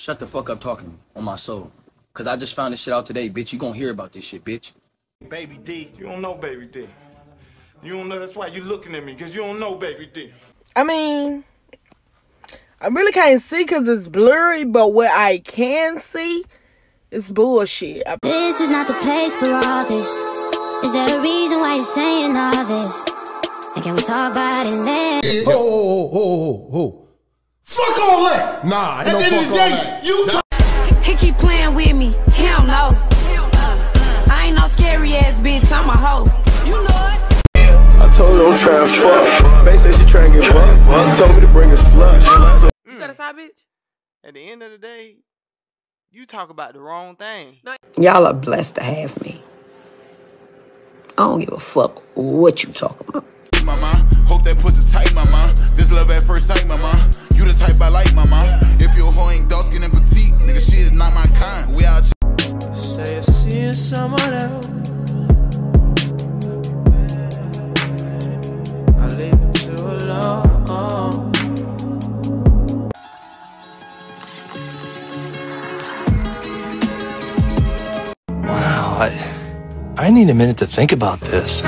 Shut the fuck up talking to me on my soul. Cause I just found this shit out today, bitch. You gonna hear about this shit, bitch. Baby D, you don't know Baby D. You don't know, that's why you looking at me, cause you don't know Baby D. I mean, I really can't see cause it's blurry, but what I can see is bullshit. This is not the place for all this. Is there a reason why you're saying all this? And can we talk about it later? Oh. Fuck all that! Nah, ain't no fuck all that. He keep playing with me, he don't know. I ain't no scary ass bitch, I'm a hoe. You know it. I told her I'm trying to fuck. Bae said she trying to get bucked. She told me to bring a slut. You got a side bitch? At the end of the day, you talk about the wrong thing. Y'all are blessed to have me. I don't give a fuck what you talking about. Mama, hope that pussy tight, mama. This love at first sight, mama. You the type I like, mama. If your hoe ain't dark skin and petite, nigga, she is not my kind. We out. Say I see someone else. I leave it too alone. Wow, I need a minute to think about this.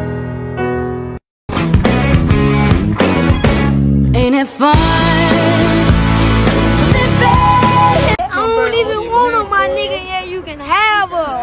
Ain't it fun? I don't even want her, my nigga, yeah, you can have her.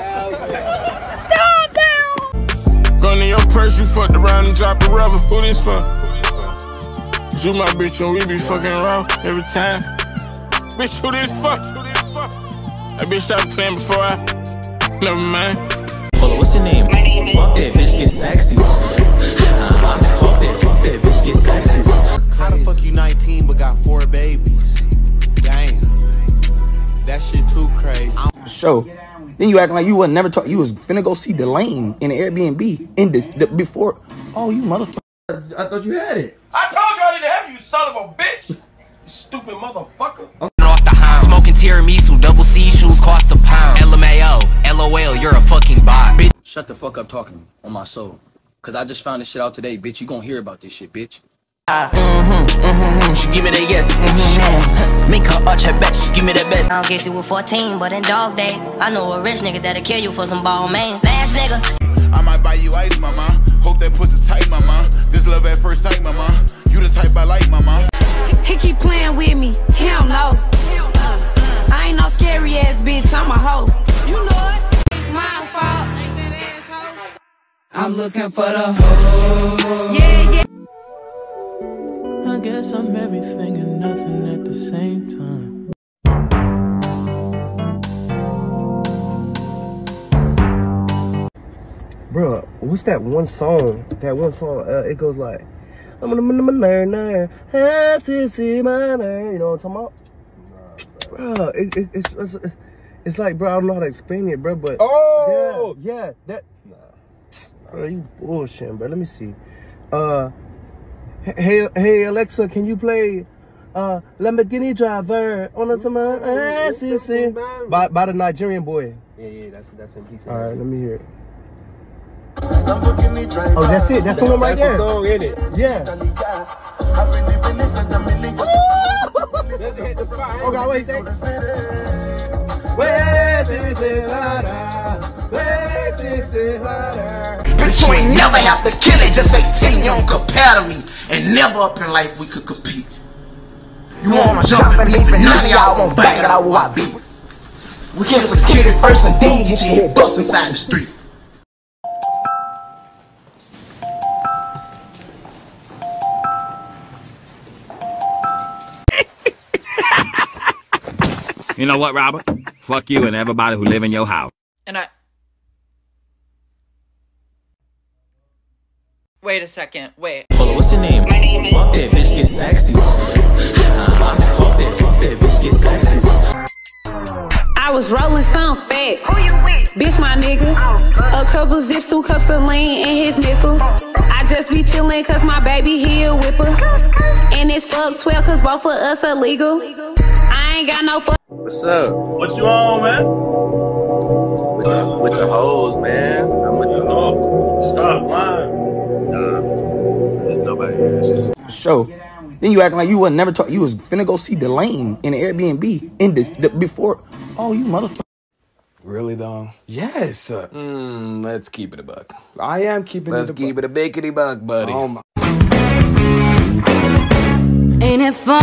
Down. Gun in your purse, you fucked around and dropped the rubber. Who this for? You my bitch and we be fucking around every time. Bitch, who this for? That bitch started playing before I... Never mind. Hold on, what's your name? Fuck that bitch, get sexy. Fuck that bitch, get sexy. How the fuck you 19 but got 4 babies? Damn. That shit too crazy. Show. Then you acting like you would never talk. You was finna go see Delane in the Airbnb in this before. Oh, you motherfucker. I thought you had it. I told you I didn't have you, son of a bitch. You stupid motherfucker. Off the hound. Smoking tiramisu, double C shoes cost a pound. LMAO, LOL, you're a fucking bot. Bitch. Shut the fuck up talking to me on my soul. Cause I just found this shit out today, bitch. You gonna hear about this shit, bitch. She give me that yes. Make her arch her back, she give me that best. I don't get you with 14, but in dog days, I know a rich nigga that'll kill you for some ball mains. Last nigga. I might buy you ice, mama. Hope that pussy tight, mama. This love at first sight, mama. You the type I like, mama. He keep playing with me, he don't know. I ain't no scary ass bitch, I'm a hoe. You know it. My fault. I'm looking for the hoe. Yeah. I guess I'm everything and nothing at the same time. Bruh, what's that one song? It goes like, I'm gonna learn, you know what I'm talking about? Bro, it's like, bro, I don't know how to explain it, bro, but yeah, that, bro, you bullshitting, bro. Let me see. Hey Alexa, can you play Lamborghini Driver on the by the Nigerian boy? Yeah, that's what he said. All right, let me hear it. Oh, that's it. That's the one right there. Song, ain't it? Yeah. Okay, wait, say. Bitch, you ain't never have to kill it, just 18, you don't compare to me. And never up in life we could compete. You wanna jump and leave, and none of y'all won't back it out who I be. We kill security first and then get your head bust inside the street. You know what, Robert? Fuck you and everybody who live in your house. And wait a second, wait. Hold on, what's your name? Fuck that bitch, get sexy. Fuck that bitch, get sexy. I was rolling some fat. Who you with? Bitch, my nigga. A couple zips, 2 cups of lean in his nickel. I just be chillin' cause my baby he a whipper. And it's fuck 12 cause both of us illegal. I ain't got no fuck. What's up? What you on, man? With the hoes, man. I'm with the hoes. Stop lying. Nah, there's nobody here. Show. Then you acting like you wasn't never talk. You was finna go see Delane in the Airbnb in this before. Oh, you motherfucker. Really though? Yes. Let's keep it a buck. I am keeping Let's keep it a bickety buck, buddy. Oh my. Ain't it fun?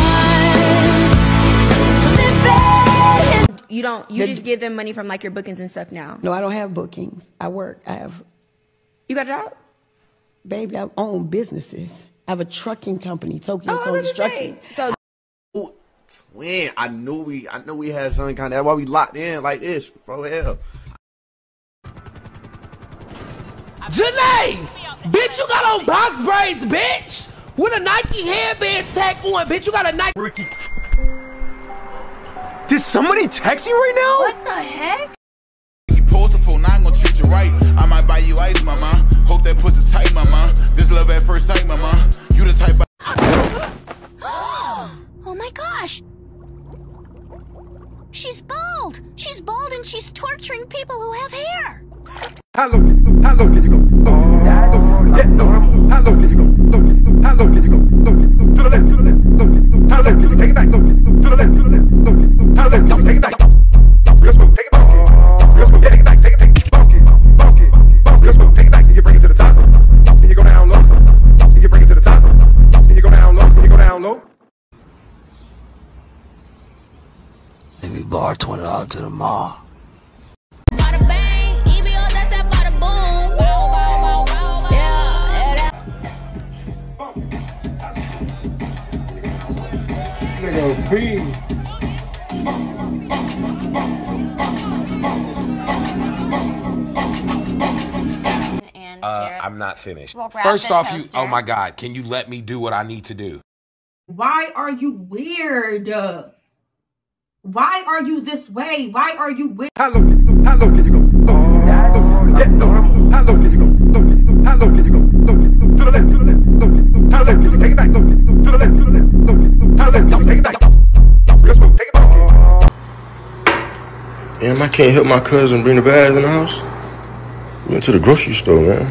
You just give them money from like your bookings and stuff now. No, I don't have bookings. I work. You got a job? Baby, I own businesses. I have a trucking company, Tokyo Tony's Trucking. So Twin, I knew we had something kind of. That's why we locked in like this, for hell. Janae, bitch, you got on box braids, bitch. With a Nike headband tag on, bitch. You got a Nike. Ricky. Did somebody text you right now? what the heck? You post a phone, I'm gonna treat you right. I might buy you ice, mama. Hope that pussy tight, mama. This love at first sight, mama. You the type of. Oh my gosh. She's bald. She's bald and she's torturing people who have hair. How low can you go? That's normal. How low can you go? How low can you go? To the left, to the left. To the left, take it back. To the left, to the left. To the left, take it back. Real smooth, take it back. Real smooth, take it back. Take it, bonk it. Real smooth, take it back. Then you bring it to the top. Then you go down low. Then you bring it to the top. Then you go down low. Then you go down low. Let me borrow $20 to the mall. Bada bang, EBO, that's that bada boom. Yeah. Nigga, fiend. I'm not finished. First off, oh my God, can you let me do what I need to do? Why are you weird? Why are you this way? Why are you weird? How low can you go? That's normal. How low can you go? How low can you go? To the left, to the left. To the left, take it back. To the left, to the left. To the left, take it back. Real smooth, take it back. Damn, I can't help my cousin bring the bags in the house. We went to the grocery store, man.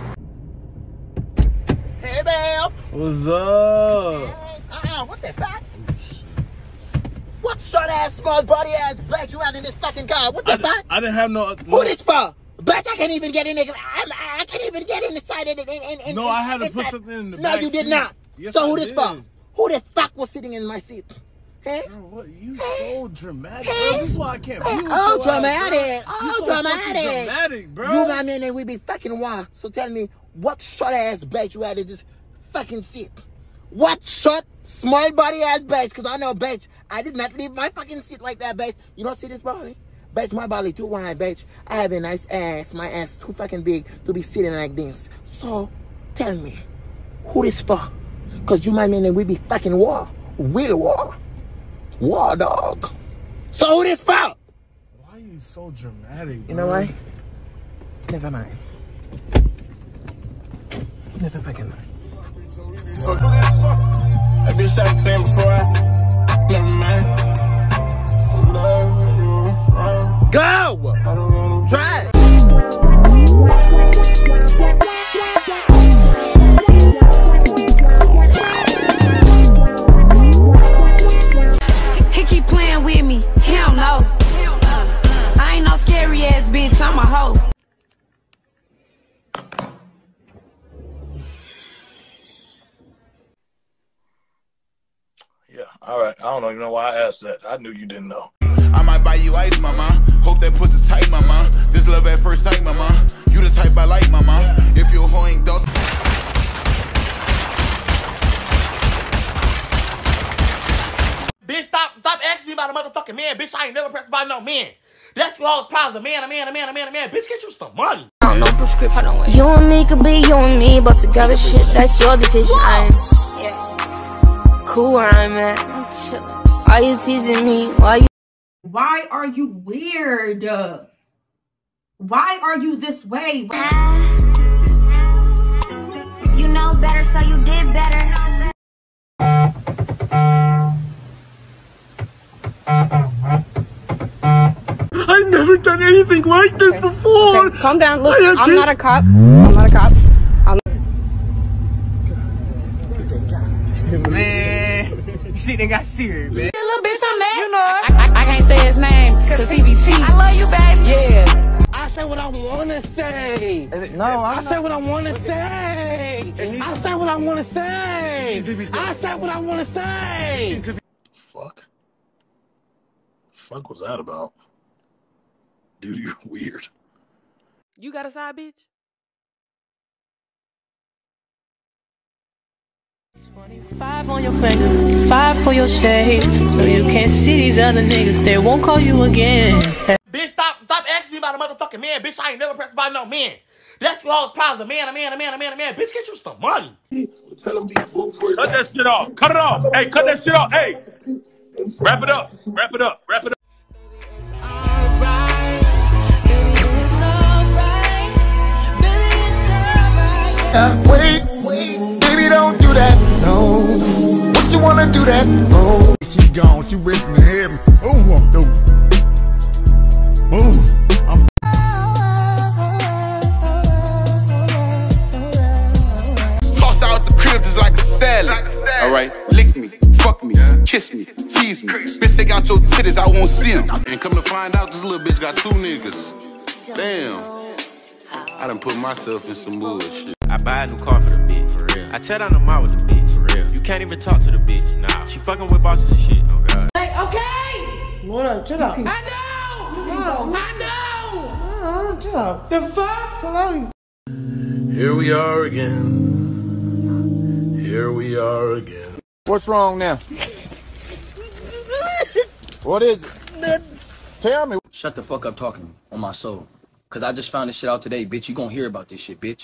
Hey, babe. What's up? What the fuck? What short ass, small body ass bitch you out in this fucking car? What the fuck? I didn't have no. Who this for? Bitch, I can't even get in there. I can't even get inside it. No, I had to put something in the back. No, you did not. Yes, so who I this did. for? Who the fuck was sitting in my seat? Hey? Bro, what? You so dramatic. Bro. This is why I can't be with Oh, your dramatic. ass, bro. You so fucking dramatic, bro. You my man and we be fucking wild. So tell me, what short ass bitch you had in this fucking seat? What short, small body ass bitch? Because I know, bitch, I did not leave my fucking seat like that, bitch. You don't see this body? Bitch, my body too wide, bitch. I have a nice ass. My ass too fucking big to be sitting like this. So, tell me, who this for? Because you my man and we be fucking war. Real war. War, dog. So who this for? Why are you so dramatic, bro? You know why? Never mind. Never fucking mind. That bitch started saying before I never mind. Love you from. Go! Try it. He keep playing with me. He don't know. I ain't no scary ass bitch. I'm a hoe. Yeah, all right. I don't even know why I asked that. I knew you didn't know. I might buy you ice, mama. Hope that pussy tight, mama. This love at first sight, mama. You the type I like, mama. If your hoe ain't dust. Bitch, stop asking me about a motherfucking man. Bitch, I ain't never pressed by no man. That's what all problems. A man. Bitch, get you some money. I don't know prescription. You and me could be you and me, but together shit, that's your decision. I'm cool where I'm at. I'm chillin'. Why you teasing me? Why are you weird? Why are you this way? You know better, so you did better. I've never done anything like this before. Okay, calm down. Look, I'm not a cop. I'm not a cop. Man. they got serious, man. Little bitch, I'm mad. You know, I can't say his name because he be cheating. I love you, baby. Yeah. I say what I wanna say. No, I say what I wanna say. I say what I wanna say. I say what I wanna say. Fuck. Fuck was that about? Dude, you're weird. You got a side bitch? 25 on your finger, 5 for your shade, so you can't see these other niggas. They won't call you again. Bitch, stop asking me about a motherfucking man. Bitch, I ain't never pressed by no man. That's what all this problems. A man. Bitch, get you some money. Cut that shit off. Cut it off. Hey, cut that shit off. Hey. Wrap it up. Wrap it up. Wrap it up. Wait, baby, don't do that, no. What you wanna do that, no. She gone, she racing to heaven. Ooh, I'm through. Move. Toss out the crib just like a salad. Alright, lick me, fuck me, kiss me, tease me. Bitch, take out your titties, I won't see them. And come to find out, this little bitch got 2 niggas. Damn. I done put myself in some bullshit. I buy a new car for the bitch, for real. I tear down the mall with the bitch, for real. You can't even talk to the bitch, nah. She fucking with bosses and shit, oh god. Hey, okay! What up? Chill out. I know! I know! Chill out. The fuck? Chill out. Here we are again. Here we are again. What's wrong now? What is it? Tell me. Shut the fuck up talking on my soul. Cause I just found this shit out today, bitch. You gonna hear about this shit, bitch.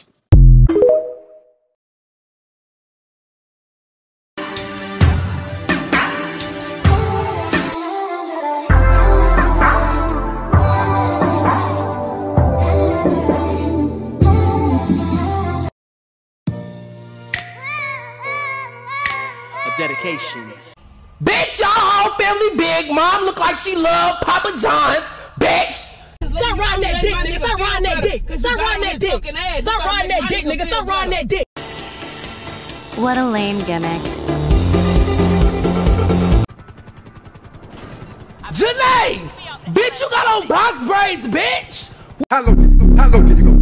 Dedication. Bitch, y'all whole family big. Mom look like she love Papa John's. Bitch. Stop riding that dick, nigga. Stop riding that dick. Stop riding that dick. Stop riding that dick, nigga. Stop riding that dick. What a lame gimmick. Janae! Bitch, you got on box braids, bitch! How low can you go? How low can you go?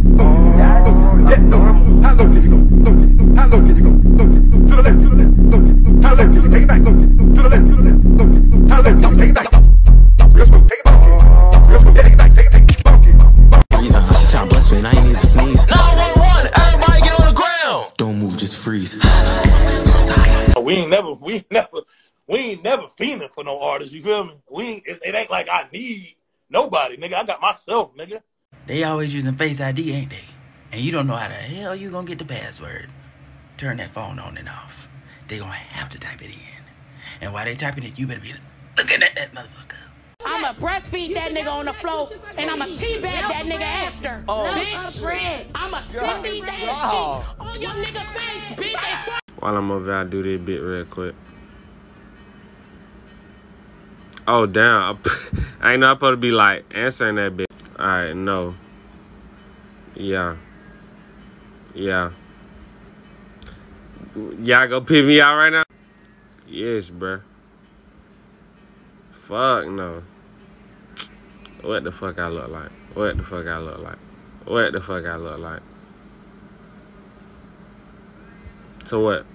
How low can you go? How low can you go? To the left, to the left. To the left, take it back. To the left, to the left. To the left, take it back. Real smooth, take it back. Real smooth, take it back. Take it back. Freeze, she trying to bless me and I ain't even sneeze. 911, everybody get on the ground. Don't move, just freeze. We ain't never fiending for no artists, you feel me? It ain't like I need nobody, nigga. I got myself, nigga. They always using Face ID, ain't they? And you don't know how the hell you gonna get the password. Turn that phone on and off. They gonna have to type it in. And while they typing it, you better be looking at that motherfucker. I'ma breastfeed that nigga on the floor, and I'ma teabag that nigga after. Bitch, I'ma sit these ass cheeks on your nigga face, bitch, and fuck. While I'm over there, I do this bit real quick. Oh, damn. I ain't know I'm supposed to be, like, answering that bit. Alright, no. Yeah. Yeah. Y'all go pick me out right now? Yes, bruh. Fuck no. What the fuck I look like? What the fuck I look like? What the fuck I look like? So what?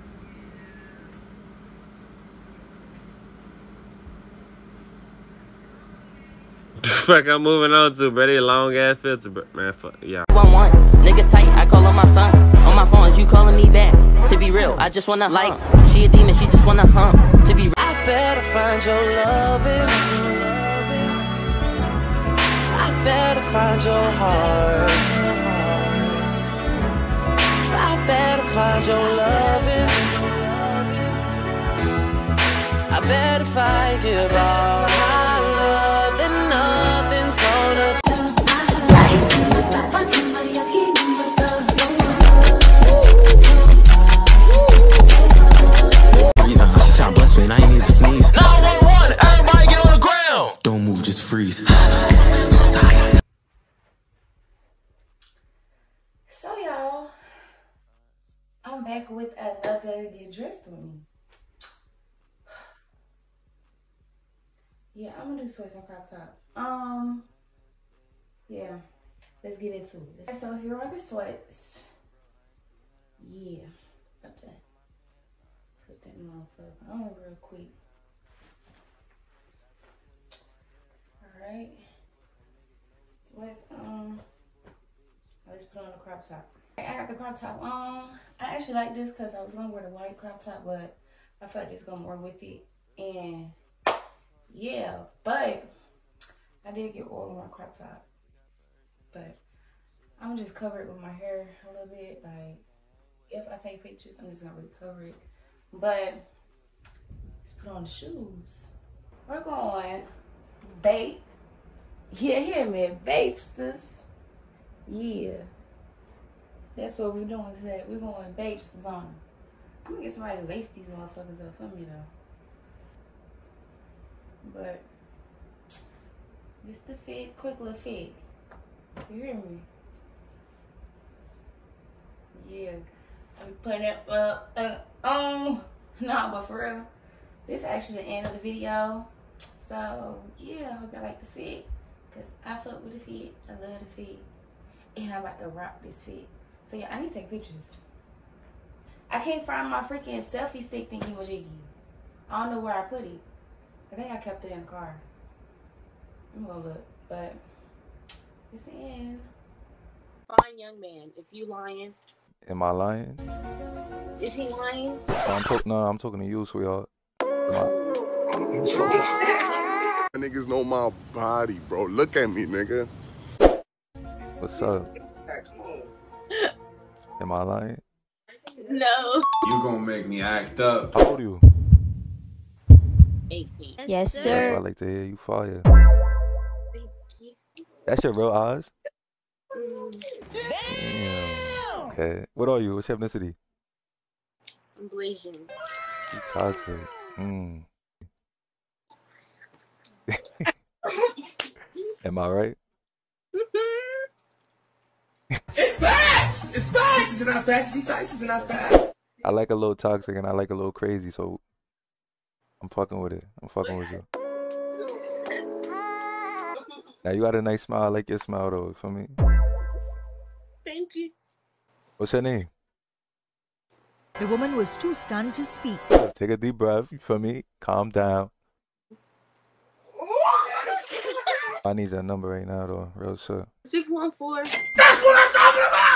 The fuck I'm moving on to, bro? They long ass filter, bro. Man, fuck, yeah. 1-1, niggas tight, I call on my son. On my phones, you calling me back. To be real, I just wanna like. She a demon, she just wanna hump. To be real. I better find your loving. I better find your heart. I better find your loving. I bet if I give all my love, then nothing's gonna somebody else keep She trying to bless me and I ain't even sneeze. 911, everybody get on the ground. Don't move, just freeze. So y'all, I'm back with another Get Dressed With Me. Yeah, I'm gonna do sweats and crop top. Yeah, let's get into it. So here are the sweats. Yeah, put that motherfucker on real quick. All right, sweats. Let's put on the crop top. I got the crop top on. I actually like this because I was gonna wear the white crop top, but I feel like it's gonna work with it. And yeah, but I did get oil on my crop top. But I'm just cover it with my hair a little bit. Like, if I take pictures, I'm just gonna really cover it. But let's put on the shoes. We're going babe. Yeah, hear me, babesters. Yeah. That's what we're doing today. We're going babesters on them. I'm gonna get somebody to lace these motherfuckers up for me though. But this the fit, quick little fit. You hear me? Yeah. I'm putting it on. Nah, but for real, this is actually the end of the video. So yeah, I hope y'all like the fit. Cause I fuck with the fit. I love the fit. And I'm about to rock this fit. So yeah, I need to take pictures. I can't find my freaking selfie stick thingy majiggy. I don't know where I put it. I think I kept it in the car. I'm gonna look, but it's the end. Fine young man, if you lying. Am I lying? Is he lying? No, I'm talking to you, sweetheart. Niggas know my body, bro. Look at me, nigga. What's up? Am I lying? No. You gonna make me act up. How old are you? 18. Yes, sir. That's what I like to hear. You fire. Thank you. That's your real eyes? Damn! Okay. What are you? What's your ethnicity? I'm Blasian. You toxic. Am I right? It's facts! It's facts! It's not facts. These facts is not facts. I like a little toxic and I like a little crazy, so I'm fucking with it. I'm fucking with you. Now you got a nice smile. I like your smile though, for me. Thank you. What's your name? The woman was too stunned to speak. Take a deep breath, you feel me? Calm down. I need that number right now though, real shit. 614. That's what I'm talking about!